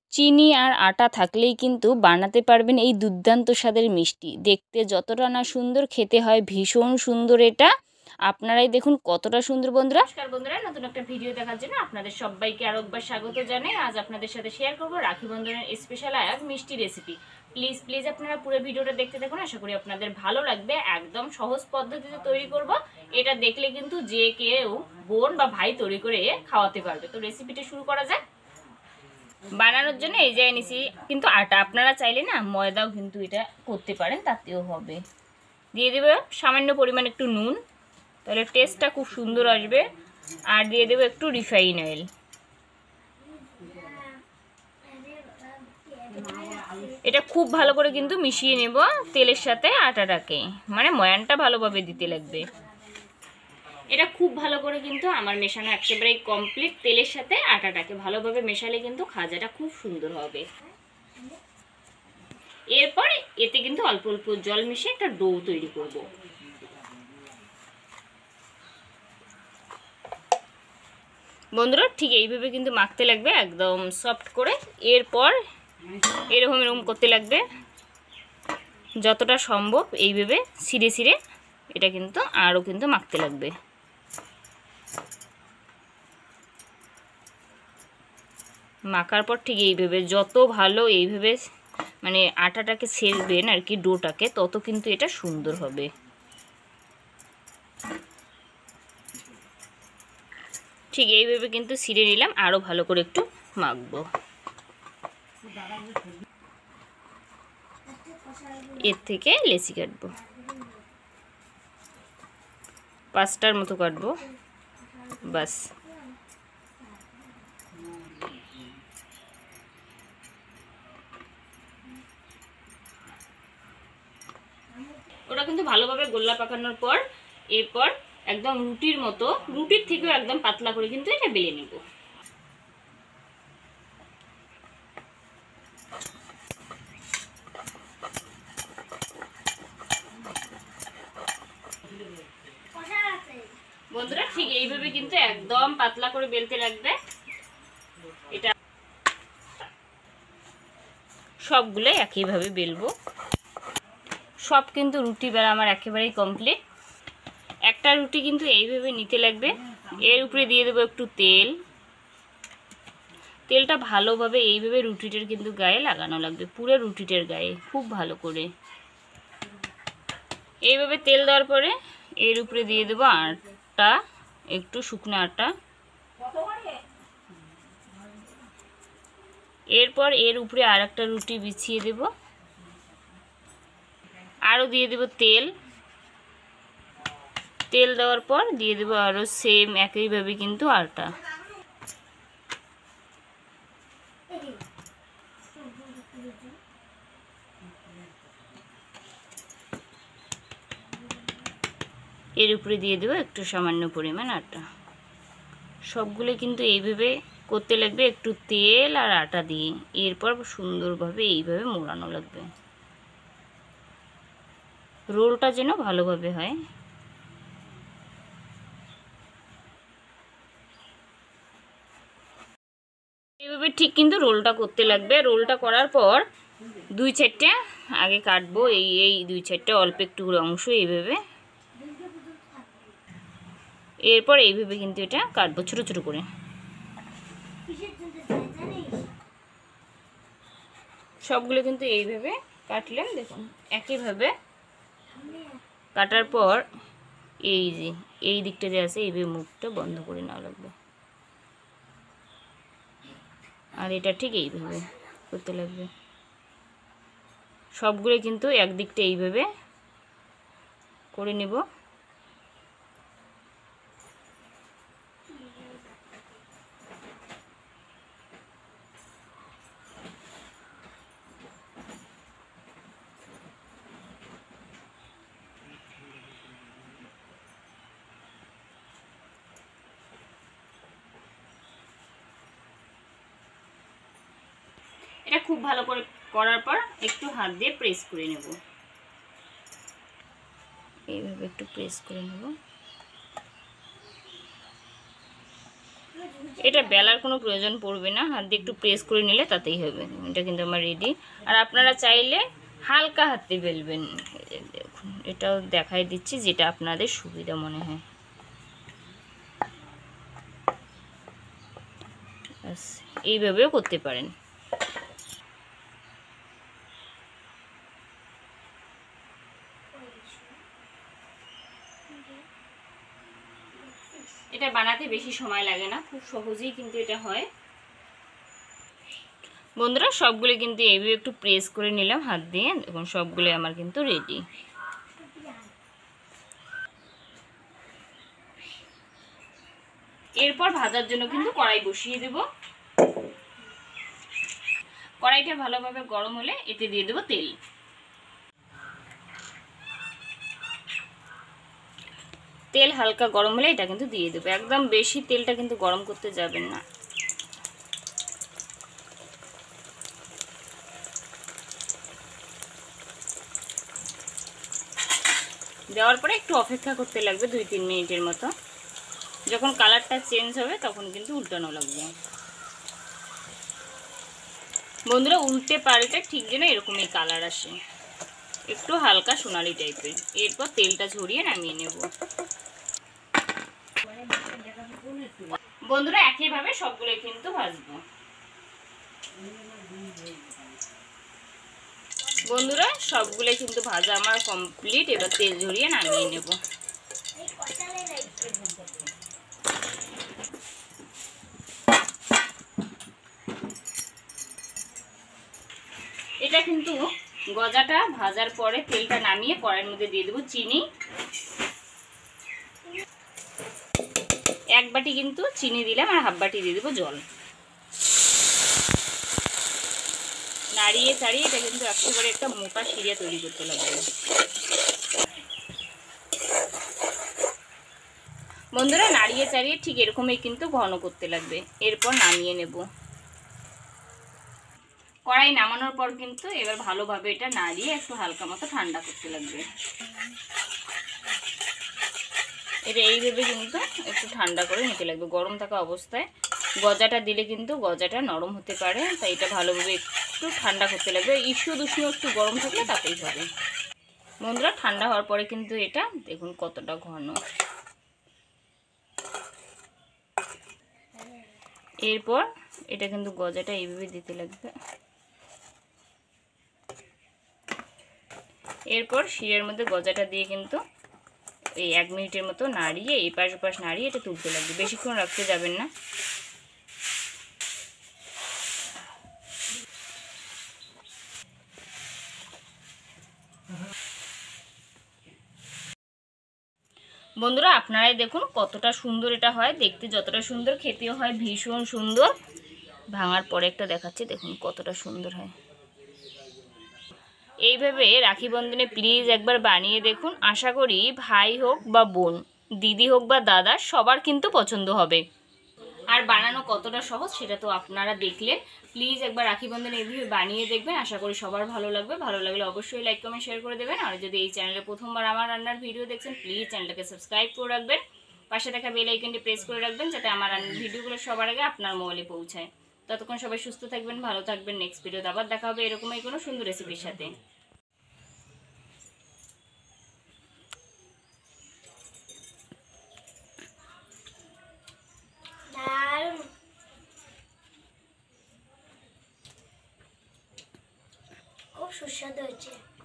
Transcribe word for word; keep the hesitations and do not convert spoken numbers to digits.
চিনি আর আটা থাকলেই কিন্তু বানাতে পারবেন এই দুর্দান্ত স্বাদের মিষ্টি। দেখতে যতটা না সুন্দর, খেতে হয় ভীষণ সুন্দর। এটা আপনারাই দেখুন কতটা সুন্দর। বন্ধুরা, নমস্কার বন্ধুরা, নতুন একটা ভিডিও দেখার জন্য আপনাদের সবাইকে আরো একবার স্বাগত জানাই। আজ আপনাদের সাথে শেয়ার করব রাখি বন্ধনের স্পেশাল এক মিষ্টি রেসিপি। প্লিজ প্লিজ আপনারা পুরো ভিডিওটা দেখতে দেখুন, আশা করি আপনাদের ভালো লাগবে। একদম সহজ পদ্ধতিতে তৈরি করব। এটা দেখলে কিন্তু যে কেউ বোন বা ভাই তৈরি করে খাওয়াতে পারবে। তো রেসিপিটা শুরু করা যাক। বানানোর জন্য এই যে নিছি কিন্তু আটা, আপনারা চাইলে না ময়দাও কিন্তু এটা করতে পারেন, তাতেও হবে। দিয়ে দেবো সামান্য পরিমাণ একটু নুন, তাহলে টেস্টটা খুব সুন্দর আসবে। আর দিয়ে দেবো একটু রিফাইন অয়েল। এটা খুব ভালো করে কিন্তু মিশিয়ে নেব তেলের সাথে আটাটাকে, মানে ময়ানটা ভালোভাবে দিতে লাগবে। এটা খুব ভালো করে কিন্তু আমার মেশানো একেবারেই কমপ্লিট। তেলের সাথে আটাটাকে ভালোভাবে মেশালে কিন্তু খাজাটা খুব সুন্দর হবে। এরপর এতে কিন্তু অল্প অল্প জল মিশিয়ে একটা ডো তৈরি করব। বন্ধুরা, ঠিক এইভাবে কিন্তু মাখতে লাগবে একদম সফট করে। এরপর এরকম এরকম করতে লাগবে যতটা সম্ভব। এইভাবে ছিঁড়ে ছিঁড়ে এটা কিন্তু আরও কিন্তু মাখতে লাগবে। মাখার পর ঠিক এইভাবে যত ভালো এইভাবে মানে আটাটাকে ছেড়বেন আর কি, ডোটাকে, তত কিন্তু এটা সুন্দর হবে। ঠিক এইভাবে কিন্তু ছিঁড়ে নিলাম, আরও ভালো করে একটু মাখবো। এর থেকে লেচি কাটবো, পাঁচটার মতো কাটবো বাস। ওটা কিন্তু ভালোভাবে গোল্লা পাকানোর পর এরপর একদম রুটির মতো, রুটির থেকেও একদম পাতলা করে কিন্তু এটা বেলে নেব। বন্ধুরা, ঠিক এইভাবে কিন্তু একদম পাতলা করে বেলতে লাগবে। এটা সবগুলো একইভাবে বেলবো। সব কিন্তু রুটি বেলা আমার একেবারেই কমপ্লিট। একটা রুটি কিন্তু এইভাবে নিতে লাগবে। এর উপরে দিয়ে দেবো একটু তেল। তেলটা ভালোভাবে এইভাবে রুটিটার কিন্তু গায়ে লাগানো লাগবে, পুরো রুটিটার গায়ে খুব ভালো করে। এইভাবে তেল দেওয়ার পরে এর উপরে দিয়ে দেবো আটা, একটু শুকনো আটা। এরপর এর উপরে আর একটা রুটি বিছিয়ে দেব, আরও দিয়ে দেব তেল। তেল দেওয়ার পর দিয়ে দেবো আরও সেম একইভাবে কিন্তু আটা। এর উপরে দিয়ে দেবো একটু সামান্য পরিমাণ আটা। সবগুলো কিন্তু এইভাবে করতে লাগবে, একটু তেল আর আটা দিয়ে। এরপর সুন্দরভাবে এইভাবে মোড়ানো লাগবে, রোলটা যেন ভালোভাবে হয়। এইভাবে ঠিক কিন্তু রোলটা করতে লাগবে। রোলটা করার পর দুই চারটে আগে কাটবো, এই এই দুই চারটে অল্প একটু অংশ এইভাবে। এরপর এইভাবে কিন্তু এটা কাটবো ছোট ছোট করে। সবগুলো কিন্তু এইভাবে কাটলেন, দেখুন একইভাবে কাটার পর এই যে এই দিকটা যে আছে এইভাবে মুখটা বন্ধ করে নেওয়া লাগবে। আর এটা ঠিক এইভাবে করতে লাগবে। সবগুলো কিন্তু একদিকটা এইভাবে করে নেব। এটা খুব ভালো করে করার পর একটু হাত দিয়ে প্রেস করে নেব, এইভাবে একটু প্রেস করে নেব। এটা বেলার কোনো প্রয়োজন পড়বে না, হাত দিয়ে একটু প্রেস করে নিলে তাতেই হবে। এটা কিন্তু আমার রেডি। আর আপনারা চাইলে হালকা হাতে বেলবেন। দেখুন এটাও দেখাই দিচ্ছি যেটা আপনাদের সুবিধা মনে হয়। এইভাবেও করতে পারেন। এটা বানাতে বেশি সময় লাগে না, খুব সহজেই কিন্তু এটা হয়। বন্ধুরা সবগুলো কিন্তু এইভাবে একটু প্রেস করে নিলাম হাত দিয়ে। দেখুন সবগুলো আমার কিন্তু রেডি। এরপর ভাজার জন্য কিন্তু কড়াই বসিয়ে দেব। কড়াইটা ভালোভাবে গরম হলে এতে দিয়ে দেব তেল। তেল হালকা গরম হলে এটা কিন্তু দিয়ে দেবো। একদম বেশি তেলটা কিন্তু গরম করতে যাবেন না। দেওয়ার পরে একটু অপেক্ষা করতে লাগবে দুই তিন মিনিটের মতো। যখন কালারটা চেঞ্জ হবে তখন কিন্তু উল্টানো লাগবে। বন্ধুরা উল্টে পাল্টে ঠিক যেন এরকমই কালার আসে, একটু হালকা সোনালি টাইপের। এরপর তেলটা ঝরিয়ে নামিয়ে নেব। বন্ধুরা একইভাবে সবগুলো কিন্তু ভাজবো। বন্ধুরা সবগুলো কিন্তু ভাজা আমার কমপ্লিট। এবার তেল ঝরিয়ে নামিয়ে নেব। এটা কিন্তু গজাটা ভাজার পরে তেলটা নামিয়ে কড়াইয়ের মধ্যে দিয়ে দেবো চিনি। এক বাটি কিন্তু চিনি দিলাম আর হাফ বাটি দিয়ে দেবো জল। নাড়িয়ে চাড়িয়ে এটা কিন্তু একেবারে একটা মোটা শিরা তৈরি করতে লাগবে। বন্ধুরা নাড়িয়ে চাড়িয়ে ঠিক এরকমই কিন্তু ঘন করতে লাগবে। এরপর নামিয়ে নেব। কড়াই নামানোর পর কিন্তু এবার ভালোভাবে এটা নাড়িয়ে একটু হালকা মতো ঠান্ডা করতে লাগবে। এটা এইভাবে কিন্তু একটু ঠান্ডা করে নিতে লাগবে গরম থাকা অবস্থায়। গজাটা দিলে কিন্তু গজাটা নরম হতে পারে, তাই এটা ভালোভাবে একটু ঠান্ডা করতে লাগবে। ইস্যু দুষ্ণ একটু গরম থাকলে তাতেই হবে। বন্ধুরা ঠান্ডা হওয়ার পরে কিন্তু এটা দেখুন কতটা ঘন। এরপর এটা কিন্তু গজাটা এইভাবে দিতে লাগবে। এরপর শিরার মধ্যে গজাটা দিয়ে কিন্তু এই এক মিনিটের মতো নাড়িয়ে এই পাশ ওপাশ নাড়িয়ে এটা তুলতে লাগবে। বেশিক্ষণ রাখতে যাবেন না। বন্ধুরা আপনারাই দেখুন কতটা সুন্দর এটা হয় দেখতে। যতটা সুন্দর খেতেও হয় ভীষণ সুন্দর। ভাঙার পরে একটা দেখাচ্ছি দেখুন কতটা সুন্দর হয়। এইভাবে রাখি বন্ধনে প্লিজ একবার বানিয়ে দেখুন। আশা করি ভাই হোক বা বোন, দিদি হোক বা দাদা, সবার কিন্তু পছন্দ হবে। আর বানানো কতটা সহজ সেটা তো আপনারা দেখলেন। প্লিজ একবার রাখি বন্ধনে এইভাবে বানিয়ে দেখবেন। আশা করি সবার ভালো লাগবে। ভালো লাগলে অবশ্যই লাইক কমেন্ট শেয়ার করে দেবেন। আর যদি এই চ্যানেলে প্রথমবার আমার রান্নার ভিডিও দেখছেন প্লিজ চ্যানেলটাকে সাবস্ক্রাইব করে রাখবেন। পাশে থাকা বেল আইকনটি প্রেস করে রাখবেন যাতে আমার ভিডিওগুলো সবার আগে আপনার মোবাইলে পৌঁছায়। ততক্ষণ সবাই সুস্থ থাকবেন, ভালো থাকবেন। নেক্সট ভিডিওতে আবার দেখা হবে এরকমই কোনো সুন্দর রেসিপির সাথে। খুব সুস্বাদু হয়েছে।